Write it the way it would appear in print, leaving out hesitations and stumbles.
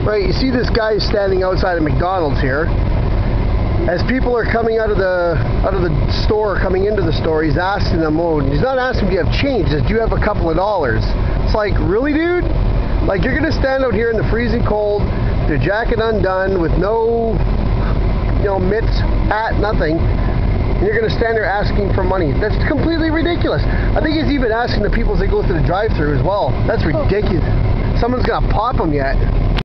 Right, you see this guy standing outside of McDonald's here. As people are coming out of the store, coming into the store, he's asking them, oh, he's not asking, do you have change? He says, do you have a couple of dollars? It's like, really, dude? Like, you're gonna stand out here in the freezing cold, your jacket undone, with no, mitts, hat, nothing, and you're gonna stand there asking for money. That's completely ridiculous. I think he's even asking the people as they go through the drive-thru as well. That's ridiculous. Someone's gonna pop him yet.